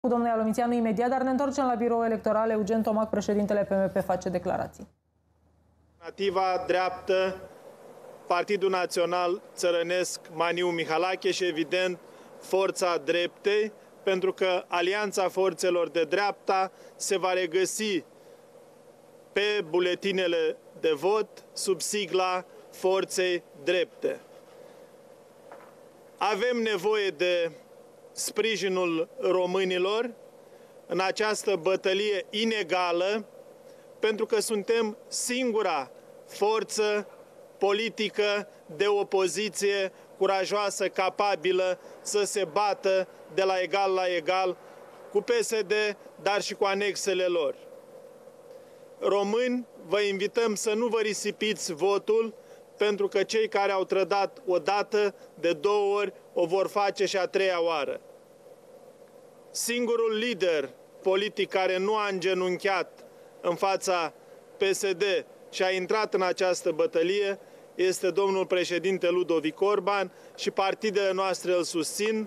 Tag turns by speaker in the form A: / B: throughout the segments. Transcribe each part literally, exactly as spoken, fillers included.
A: cu domnul Ialomițianu imediat, dar ne întorcem la biroul electoral. Eugen Tomac, președintele P M P, face declarații.
B: Alternativa dreaptă, Partidul Național Țărănesc Maniu Mihalache și, evident, Forța Dreptei, pentru că Alianța Forțelor de Dreapta se va regăsi pe buletinele de vot sub sigla Forței Drepte. Avem nevoie de sprijinul românilor în această bătălie inegală, pentru că suntem singura forță politică de opoziție curajoasă, capabilă să se bată de la egal la egal cu P S D, dar și cu anexele lor. Români, vă invităm să nu vă risipiți votul, pentru că cei care au trădat o dată, de două ori, o vor face și a treia oară. Singurul lider politic care nu a îngenunchiat în fața P S D și a intrat în această bătălie este domnul președinte Ludovic Orban și partidele noastre îl susțin.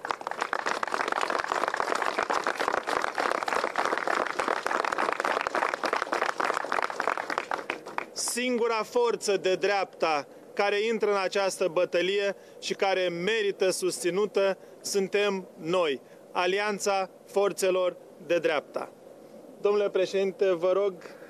B: Singura forță de dreapta care intră în această bătălie și care merită susținută suntem noi, Alianța Forțelor de Dreapta. Domnule președinte, vă rog